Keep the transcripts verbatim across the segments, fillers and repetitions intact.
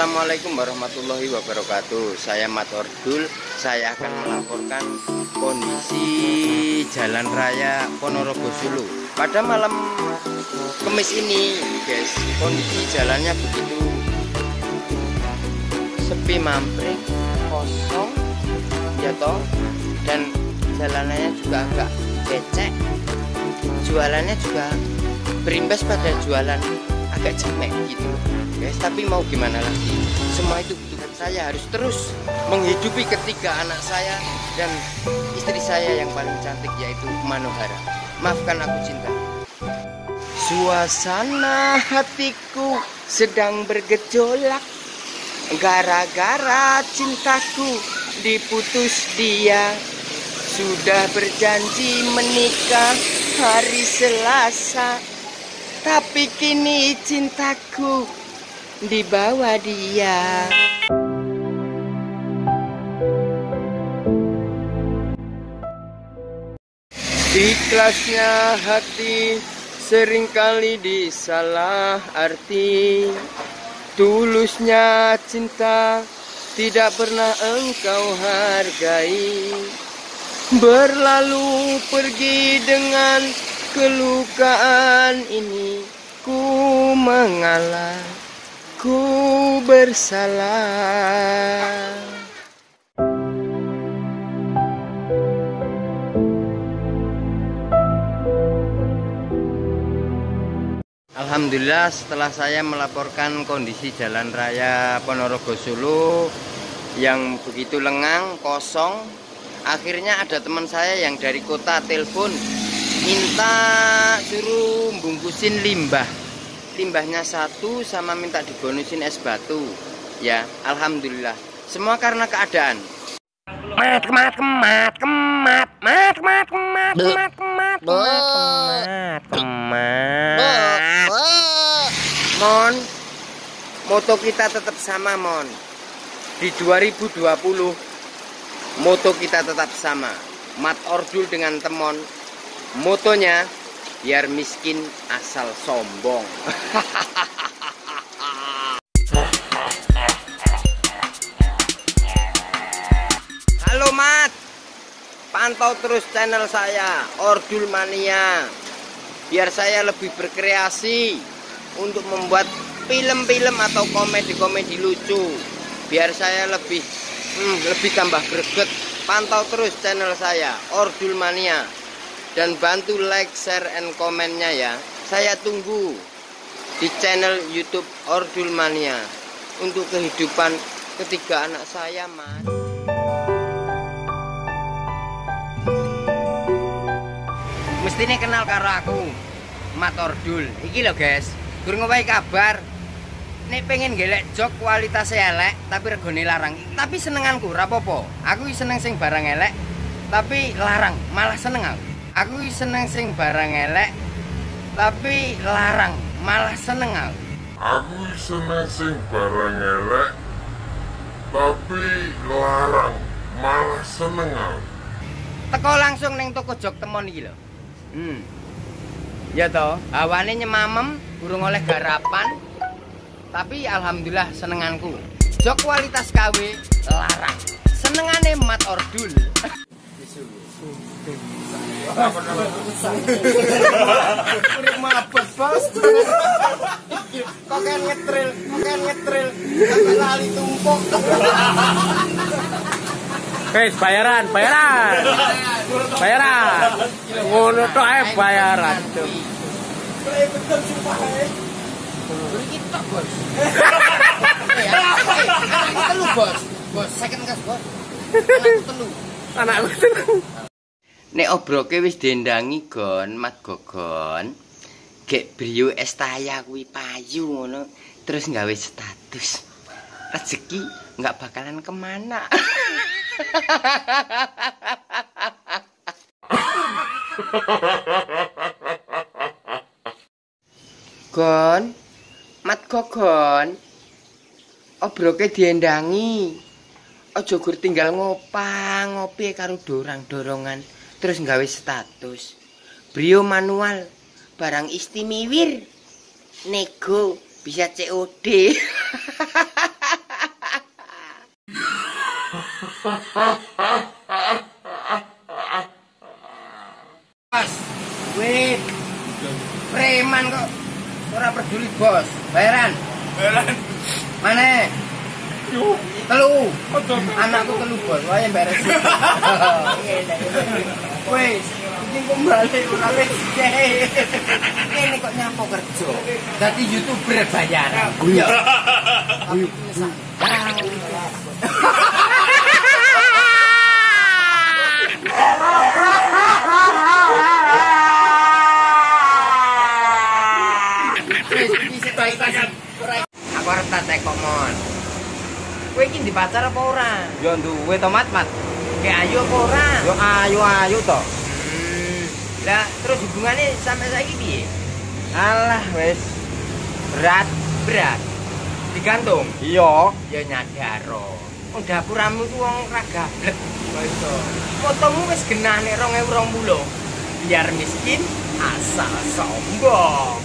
Assalamualaikum warahmatullahi wabarakatuh. Saya Mat Ordul. Saya akan melaporkan kondisi Jalan Raya Ponorogo Solo pada malam Kamis ini, guys. Kondisi jalannya begitu sepi, mampring, kosong, ya toh, dan jalanannya juga agak becek. Jualannya juga berimbas pada jualan agak jelek gitu, guys. Tapi mau gimana lagi, semua itu butuh saya harus terus menghidupi ketiga anak saya dan istri saya yang paling cantik, yaitu Manohara. Maafkan aku cinta. Suasana hatiku sedang bergejolak gara-gara cintaku diputus dia. Sudah berjanji menikah hari Selasa, tapi kini cintaku dibawa dia. Ikhlasnya hati seringkali disalah arti. Tulusnya cinta tidak pernah engkau hargai. Berlalu pergi dengan kelukaan ini. Ku mengalah, ku bersalah. Alhamdulillah, setelah saya melaporkan kondisi Jalan Raya Ponorogo Solo yang begitu lengang, kosong, akhirnya ada teman saya yang dari kota telepon minta suruh bungkusin limbah. Limbahnya satu sama minta dibonusin es batu. Ya, alhamdulillah. Semua karena keadaan. Mat, kemat, kemat, kemat, mat, kemat, kemat, kemat, kemat, kemat, kemat. Mon, moto kita tetap sama, Mon. Di dua ribu dua puluh, moto kita tetap sama. Mat Ordul dengan temon. Motonya, biar miskin asal sombong. Halo Mat, pantau terus channel saya, Ordul Mania, biar saya lebih berkreasi untuk membuat film-film atau komedi-komedi lucu, biar saya lebih hmm, lebih tambah greget. Pantau terus channel saya, Ordul Mania, dan bantu like, share, and komennya ya. Saya tunggu di channel YouTube Ordul Mania untuk kehidupan ketiga anak saya, Mat. Mestine kenal karo aku, Mat Ordul. Iki lho guys, gur ngowahi kabar. Nek pengen gelek jok kualitasnya elek tapi regane larang. Tapi senenganku rapopo. Aku seneng sing barang elek tapi larang, malah seneng aku. Aku seneng sing barang elek tapi larang, malah seneng aku. Aku seneng sing barang elek tapi larang, malah seneng aku. Teko langsung neng toko jok temon iki lho. Hmm. Ya toh, hawane nyemamem, burung oleh garapan. Tapi alhamdulillah senenganku. Jok kualitas K W larang. Senengane Mat Ordul. Urip mabet, Bos. Kok kan ngetril, kok kan ngetril. Sampai lali tumpuk. Guys, bayaran, bayaran. Bayaran. Ngono tok ae bayaran. Play betul sumpah ae. Beri kita, Bos. Anakku telu, Bos. Bos, second gas, Bos. Anakku telu. Anakku telu. Nek obroke wis diendangi gon, Mat Gogon. Gek Brio Estaya kuwi payu ngono, terus nggawe status. Rezeki nggak bakalan kemana. Gon, Mat Gogon, obroke diendangi. Aja gur tinggal ngopang ngopi karo dorang-dorongan terus nggawe status. Brio manual, barang istimewa, nego bisa C O D. Bos, wait, preman kok, ora peduli bos, bayaran, Bayaran. mana? Telu, anakku telu bos, wah yang beres. Wes, ini kembali ora wis ini kok nyampo kerja, jadi youtuber bayaran. Iya. Aku harus tak tekok mon. Kowe iki di pacar apa ora? Yo duwe tomat, Mat. Kayak ayu apa ora? Yo ayu-ayu to. Hmm. Lah terus hubungannya sampai saiki piye? Alah wis berat. Berat. Digantung. Iya. Ya nyadaro. Wong dapuramu ku wong ra gablek. Iso. Fotomu wis genane dua ribu dua puluh. Biar miskin asal sombong.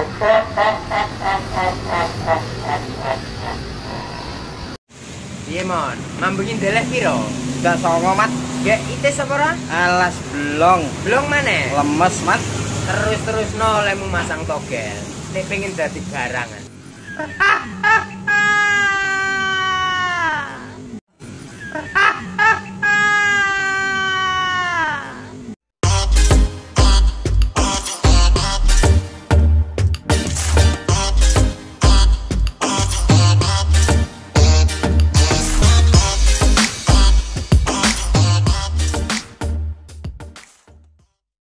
Piye mon? Mambungin deleh piro? Gak songo, Mat. Gek itis apa ora? Alas belong. Belum maneh. Lemes, Mat. Terus-terus no lemu masang togel. Nek pengen dadi barangan. Ha ha ha.